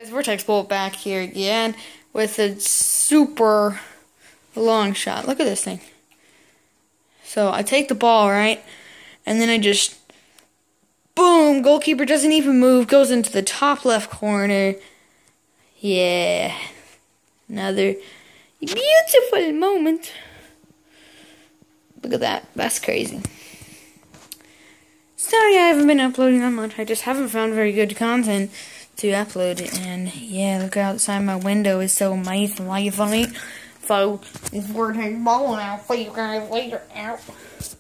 Vortex Bolt back here again with a super long shot. Look at this thing. So I take the ball, right? And then I just, boom, goalkeeper doesn't even move, goes into the top left corner. Yeah. Another beautiful moment. Look at that. That's crazy. Sorry I haven't been uploading that much. I just haven't found very good content to upload. And yeah, look outside my window. It's so amazing. Lively. So, this Vortex Ball now. See you guys later. Out.